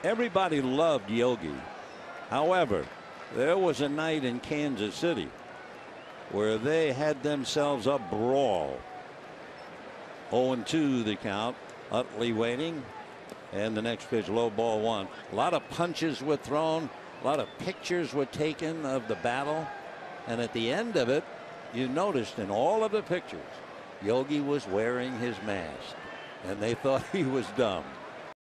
Everybody loved Yogi. However, there was a night in Kansas City where they had themselves a brawl. 0-2 the count. Utley waiting, and the next pitch, low ball one. A lot of punches were thrown, a lot of pictures were taken of the battle, and at the end of it, you noticed in all of the pictures, Yogi was wearing his mask, and they thought he was dumb.